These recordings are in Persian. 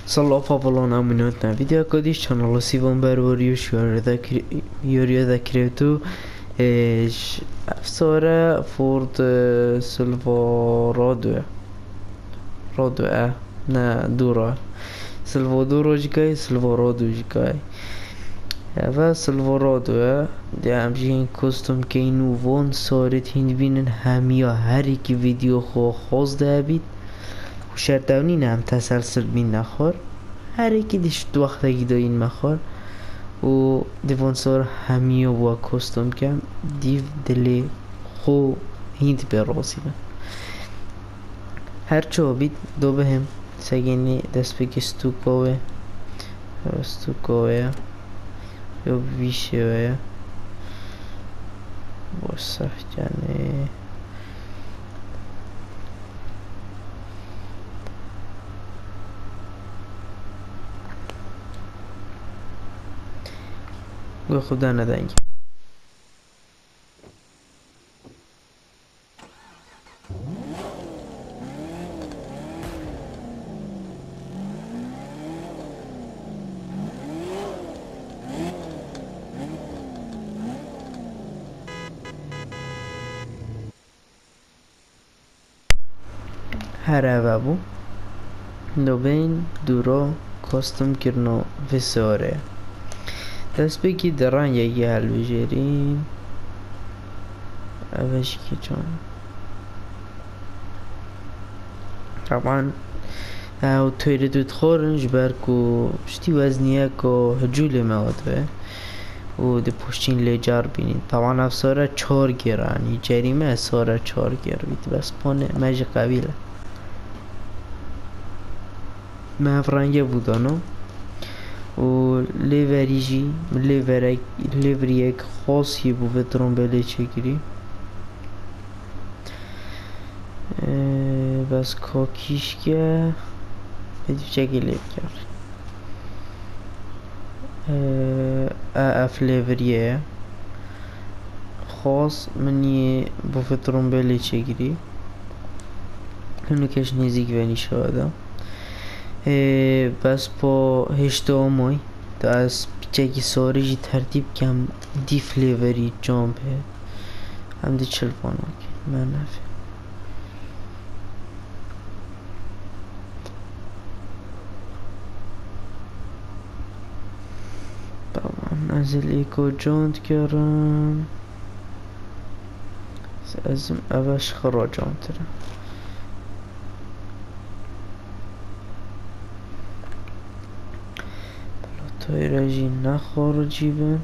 Salut Pavlon, am minut na video kodish channel Sivan Bervariush yuriya da kreatu افساره فورد سلفورادو رادو نه دورا سلفادورو جکای سلفورادو جکای و سلفورادو دی همچین کستوم که اینو وان سارت هند بینن همیا هر کی ویدیو خو خواست ده بید و شرطونی نم تسلسل بین نخور هر کی دیش دو وقت گیدا این مخور و دیوان سار همیا و کستوم کم دیو دلی خو هند به رازی من هر چه بید دو بهم سگینی دست بگی ستوکاوه یا بیشه باسه جنه گوه خود در ندنگی هر اوابو دو بین دورا کاستم کرنا وساره دست بگی دران یکی حل بجرین اوش کی چون طبعا او تویره دوت خورنج برکو پشتی وزنیه که هجول مواد و ده پشتین لیجار بینید طبعا افساره 4 گرانی جریمه افساره 4 گر بید بس پانه مج قبیله مفرنگه بودانو و لیوریجی لیوری یک خاصی بود ترامبله چگیری بس کاکیش که بدیو چگی لیو کرد اف لیوریه خاص منی بود ترامبله چگیری اونو کش نزیک ونی شاده بس با هشتا مای دا از پیچه سارجی ترتیب کم دی فلیوری جامپه هم دی چلپانا که من نفهم طبعا از ایکو جانت کرم ازم اوش خرا جانت رم تایرجی نخارجی بند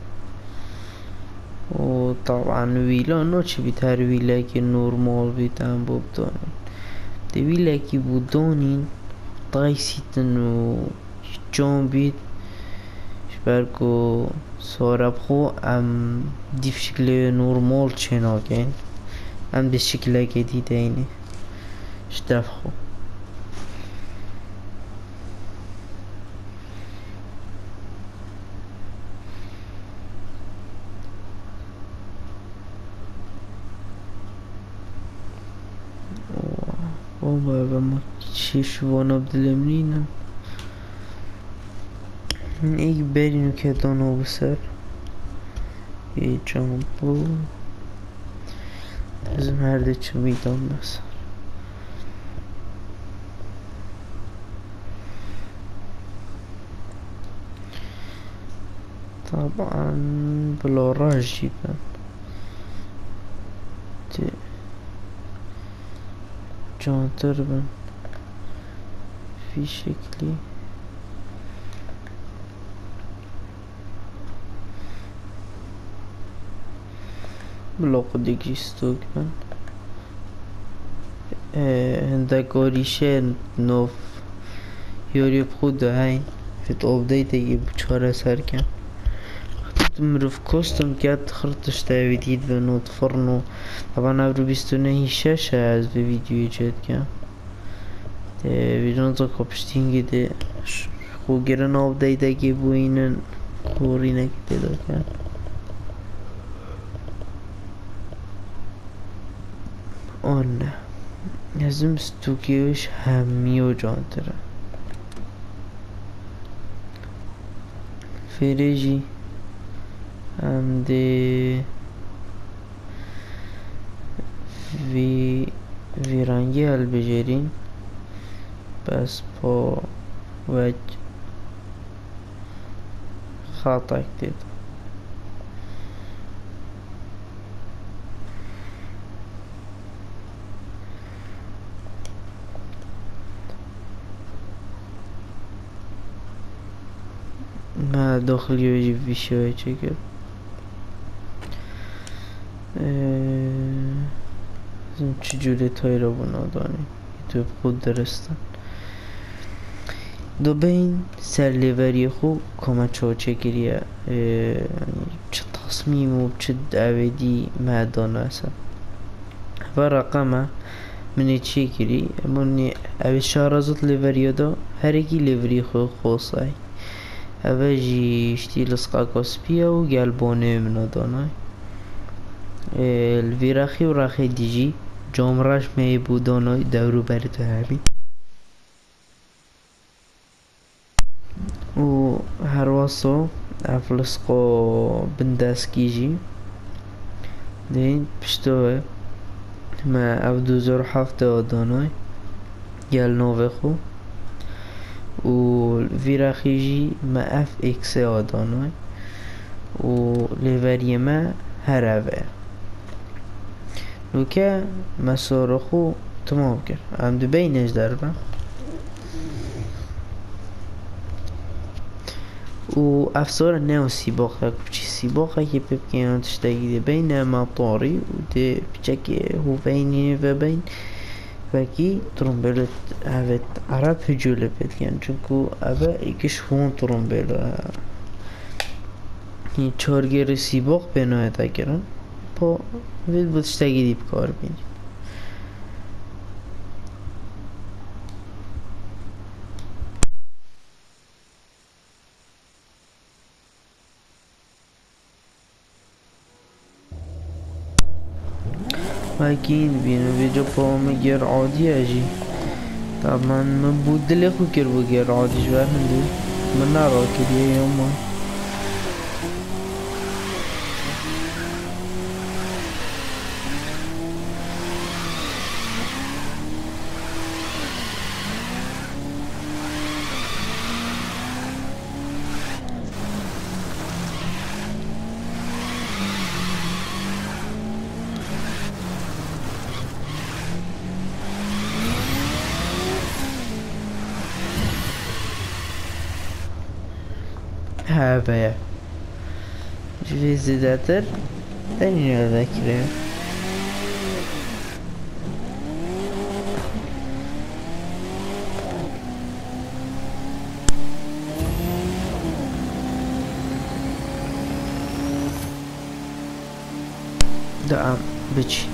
و طبعا ویلا نو چی بیت هر ویلا که نورمال بیت هم بودانین دی ویلا که بودانین تایسیتن و جان بیت شبرکو سارب خو ام دیف شکل نورمال چناکن ام دی شکل که دیده اینه شدف خو بابا ما چی شوانا بدلمنینم ایک برینو که دانو بسر یه جامپو ازم هر ده چه میدان بسر طبعا بلا راج جیبن جانتر بن في شكلي بلاق دیگه ستوک بن هندگاریشه نوف یاری خود هین فیت آبدهی دیگه بچاره سر کن مروف کستم کرد خرطش تاویدید و نوت فرنو طبعا ابرو 29 از به ویدیو ایجاد کن ویدیو تا کپشتین گیده خو گرن آب دیده بو اینن خوری نکده دا کن آن نه ازم ستوکیوش همیو جان تره فێرێژی ئەم دێ ڤیرانگی هەڵبژێرین بەس بۆ وەک خاتێک دێت ما داخلیۆژی ڤیشەوەی چێ کرد چجوری تایرە بوو نادانیم یوتیوب خود درستن دوبین سر لیوری خو کما چه گریه چه تصمیم و چه دعویدی مهدانه اصلا و رقمه منی چه گری منی اوی شارزت لیوری دا هر اکی لیوری خو خوصای اوی جی اشتی لسقا کسپیه و گلبانه منادانه الویرخی و رخی دیجی جامرش می بودانای دورو بری تو همین و هر واسو افلسقو بندسکیجی دین پشتوه ما اف 2007 آدانای گل نوه خو و ویرخیجی ما اف اکس آدانای و لیوری ما هر اوه نوکه مسار خو تمام کرد هم دو بینش در با و افسار نو سیباقه کچی سیباقه که ببکنن تشتگی ده بین مطاری و ده بچه هو بینی و بین وکی ترمبیلت اوید عرب هجوله بدگن چونکو اوه ایکش خون ترمبیله این چارگر سیباق بناه دگرن با وید بود تشتگی دیب کار بینی ماکین بینو ویجا پاهم گر عادی اجی طبعا من بود دل خو کر بو گر عادی جوار هندو من نرا کریه یا ما ها بیا جوی زیادتر دنی نرده کرده دعم بچی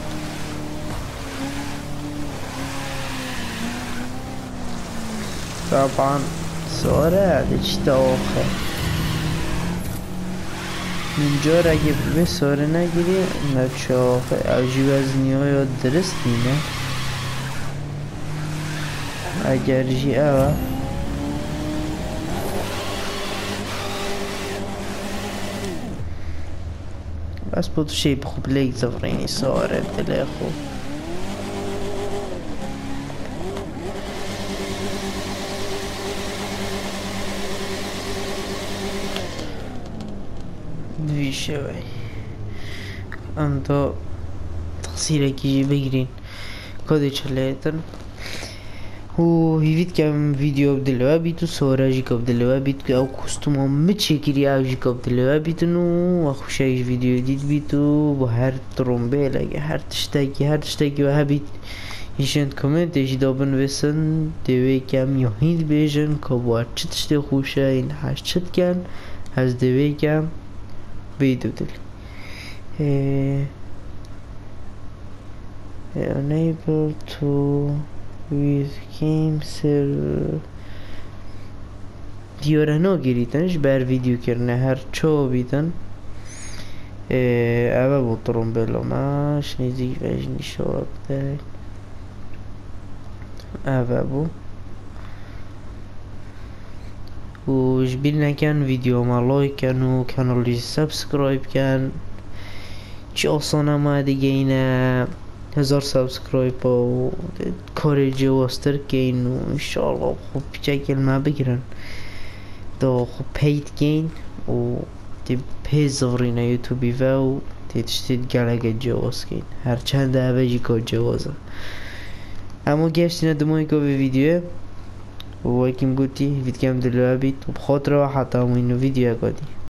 طبعا سواره چی تا آخر اینجا را اگه به ساره نگیری نچه آخر عجیب از نیای درست اینه اگر جی اوه بس بود شی بخوب لیک زفرینی ساره دله خوب ویشه وی ام تا تقصیره کی بگیرین کدی چلیتن و هیوید که ویدیو بدلوه بیتو سوراجی که بدلوه بیتو که او کستوم هم مچه کری اوجی که بدلوه بیتون و خوشایش ویدیو دید بیتو با هر ترومبه لگه هر تشتاکی و هبید ایشند کامنت ایشی دابن ویسن دوی کم یا هید بیجن که با چه تشتی خوشه این هشت چت کن از دوی کم ویدیو دل unable to with game server دیاره نگیریدنش بر ویدیو کرنه هر چو بیدن اوه بود ترومبلو ماش نیزی وجنی شواب دک اوه بود وش بيلنا كان فيديو ما لايك كان وكانالي سبسكرايب كان چی آسانه ما دیگه اینه 1000 سابسکرایب و کار جواستر کین و انشاءالله خوب چکل ما بگیرن دا خوب پید کین و دی پیز زورینه یوتیوبی و دی تشتید گلگه جواز کین هر چند اوجی که جوازه اما گشتینه دمایی که به ویدیو و وایکیم گوتی ویدکم دلوه بید و بخاطر و حتی همون اینو ویدیو گادی